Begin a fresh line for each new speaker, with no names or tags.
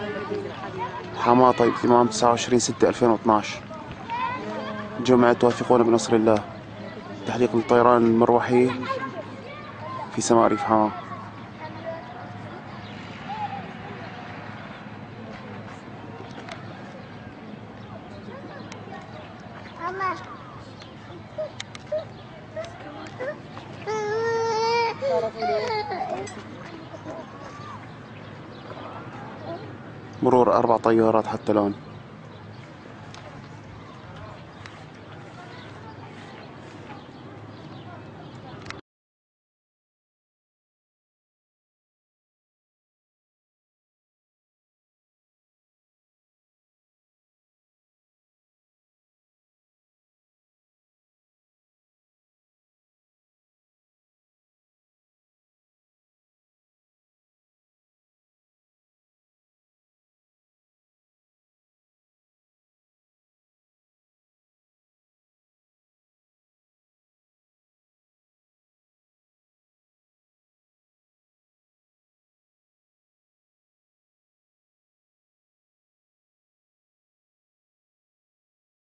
حماة طيب الإمام 29/6/2012. جمعة واثقون بنصر الله. تحليق الطيران المروحي في سماء ريف حماة. مرور 4 طيارات حتى الآن.